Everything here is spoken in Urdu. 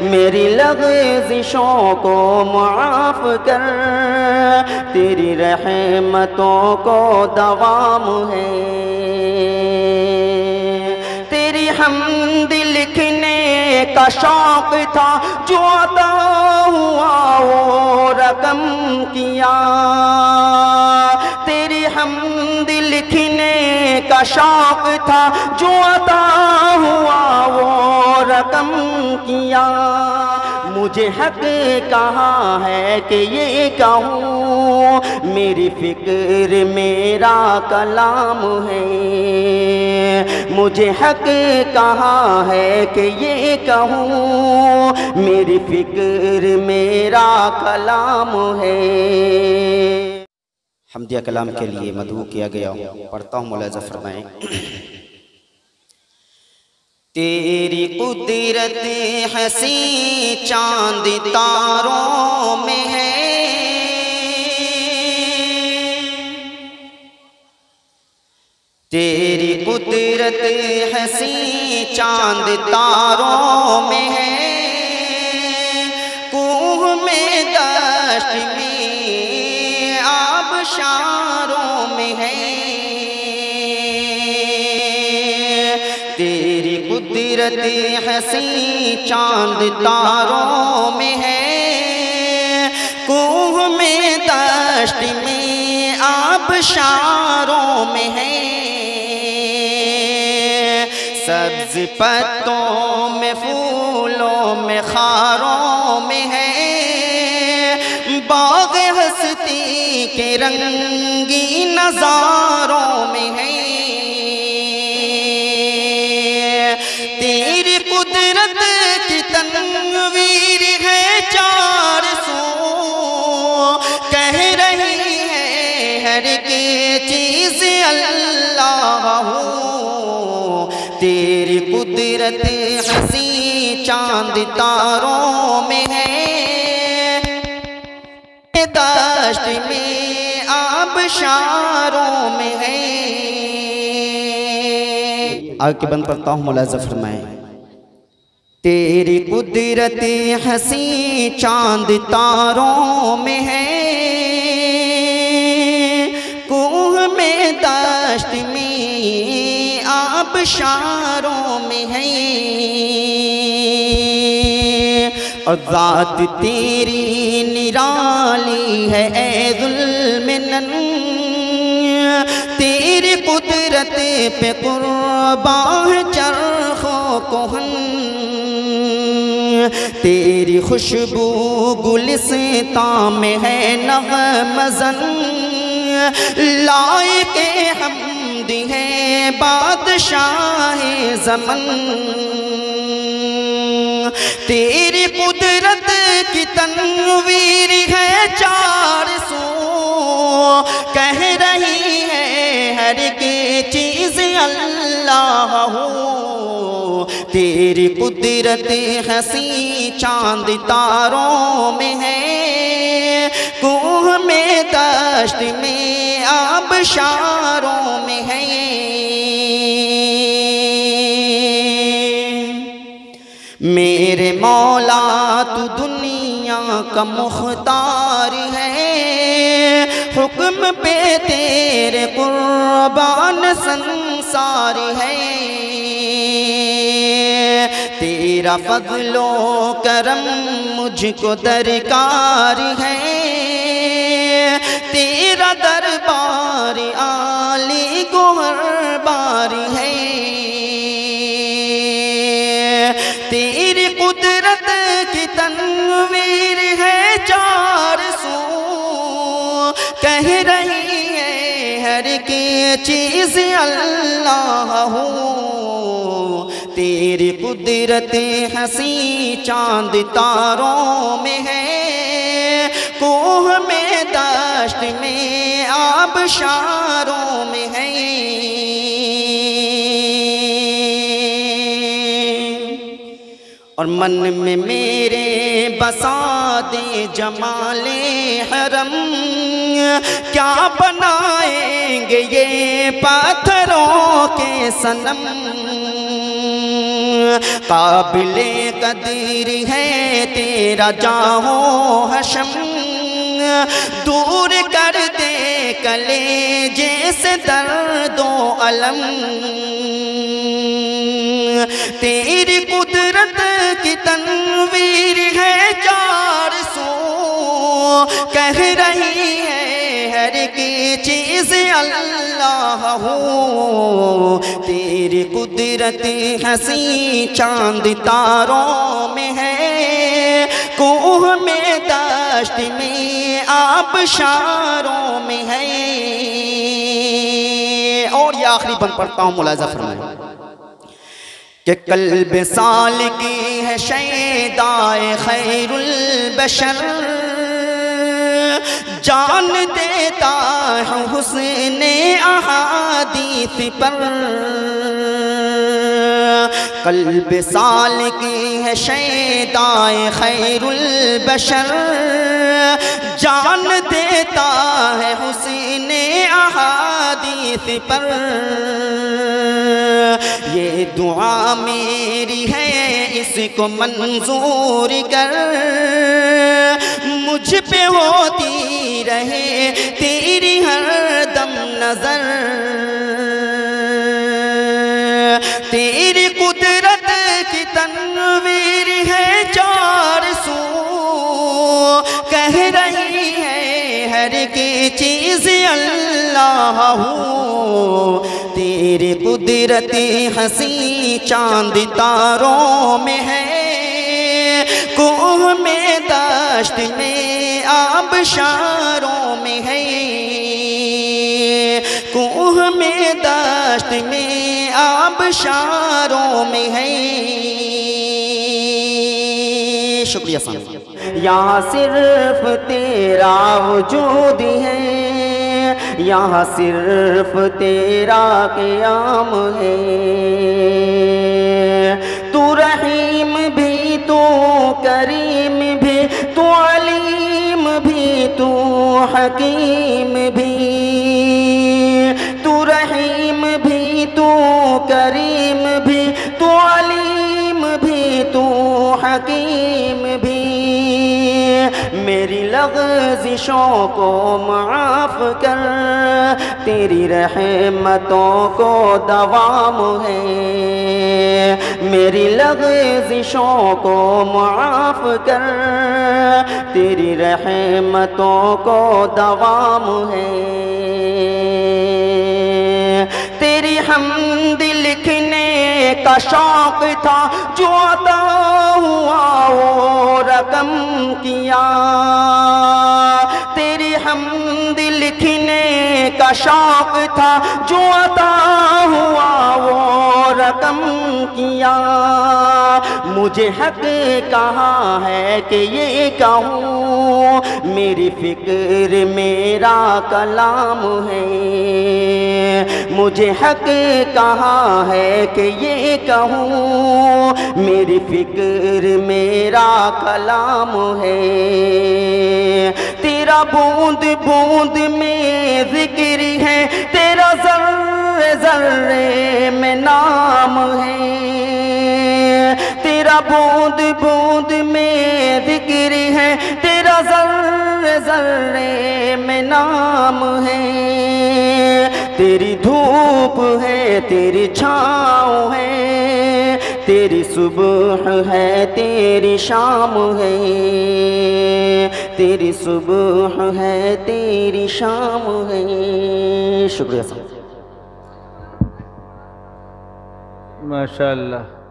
میری لغزشوں کو معاف کر، تیری رحمتوں کو دوام ہے۔ تیری حمد لکھنے کا شوق تھا، جو عطا ہوا وہ رقم کیا۔ تیری حمد لکھنے کا شوق تھا، جو عطا ہوا وہ رقم کیا۔ مجھے حق کہاں ہے کہ یہ کہوں، میری فکر میرا کلام ہے۔ مجھے حق کہاں ہے کہ یہ کہوں، میری فکر میرا کلام ہے۔ حمدیہ کلام کے لیے مدعو کیا گیا، پڑھتا ہوں، ملاحظہ فرمائیں۔ تیری قدرت حسین چاند تاروں میں ہے، تیری قدرت حسین چاند تاروں میں ہے، کوہ میں دشت میں آبشاروں میں ہے۔ تیری قدرت حسین چاند تاروں میں ہے، کوہ میں دشت میں آبشاروں میں ہے۔ سبز پتوں میں پھولوں میں خاروں میں ہے، باغ ہستی کے رنگی نظاروں میں ہے۔ تیری قدرت کی تنویر ہے چار سو، کہہ رہی ہے ہر ایک چیز اللہ ہو۔ تیری قدرت حسین چاند تاروں میں ہے، دشت میں آبشاروں میں ہے۔ آگے کے بند پڑھتا ہوں، ملاحظہ فرمائیں۔ تیری قدرت حسین چاند تاروں میں ہے، کوہ میں دشت میں آبشاروں میں ہے۔ اور ذات تیری نرالی ہے اے ذوالمنن، تیری قدرت پہ قربان ہے چرخ و کہن۔ تیری خوشبو گلستان میں ہے نغمہ زن، لائق حمد ہے بادشاہ زمن۔ تیری قدرت کی تنویر ہے چار سو، کہہ رہی ہے ہر ایک چیز اللہ ہو۔ تیری قدرت حسین چاند تاروں میں ہے، کوہ میں دشت میں آبشاروں میں ہے۔ میرے مولا تو دنیا کا مختار ہے، حکم پہ تیرے قربان سنسار ہے۔ تیرا فضل و کرم مجھ کو درکار ہے، تیرا دربار عالی گوہر بار ہے۔ تیری قدرت کی تنویر ہے چار سو، کہہ رہی ہے ہر ایک چیز اللہ ہو۔ تیری قدرت حسین چاند تاروں میں ہے، کوہ میں دشت میں آبشاروں میں ہے۔ اور من میں میرے بسا دے جمال حرم، کیا بنائیں گے یہ پتھروں کے صنم۔ قابل قدر ہے تیرا جاہ و حشم، دور کر دے کلیجے سے درد و الم، تیری قدرت کی تنویر ہے چار سو، کہہ رہی ہے ہر ایک چیز اللہ ہو، تیری قدرت ہنسی چاند تاروں میں ہے، کوہ میں دشت میں آبشاروں میں ہے۔ اور یہ آخری بند پڑھتا ہوں، ملاحظہ فرمائیں کہ قلب سالکی ہے شیدائے خیر البشر، جان دیتا ہے حسن احادیث پر، قلب سالکی ہے شیدائے خیر البشر، جان دیتا ہے حسن احادیث پر، یہ دعا میری ہے اس کو منظور کر، مجھ پہ ہوتی رہے تیری ہر دم نظر، تیری قدرت کی تنویر ہے چار سو، کہہ رہی ہے ہر ایک چیز اللہ ہو، تیری قدرت ہنسی چاند تاروں میں ہے، کوہ میں دشت میں آبشاروں میں ہے، کوہ میں دشت میں آبشاروں میں ہے۔ شکریہ سامع۔ یہاں صرف تیرا وجود ہے، یہاں صرف تیرا قیام ہے، تو رحیم بھی، تو کریم بھی، تو علیم بھی، تو حکیم بھی، تو رحیم بھی، تو کریم بھی، تو علیم بھی، تو حکیم بھی، میری لغزشوں کو معاف کر، تیری رحمتوں کو دوام ہے، میری لغزشوں کو معاف کر، تیری رحمتوں کو دوام ہے، تیری حمد لکھنے کا شوق تھا جو عطا ہوا وہ رقم کیا، تیری حمد لکھنے کا شوق تھا جو عطا ہوا وہ رقم کیا، مجھے حق کہاں ہے کہ یہ کہوں، میری فکر میرا کلام ہے، مجھے حق کہاں ہے کہ یہ کہوں، میری فکر میرا کلام ہے، تیرا بوند بوند میں ذکر ہے، تیرا ذرے ذرے میں نام ہے، تیرا بوند بوند میں ذکر ہے، تیرا ذرے ذرے میں نام ہے، تیری دھوپ ہے، تیری چھاؤں ہے، تیری صبح ہے، تیری شام ہے، تیری صبح ہے، تیری شام ہے۔ شکریہ صاحب۔ ماشاءاللہ۔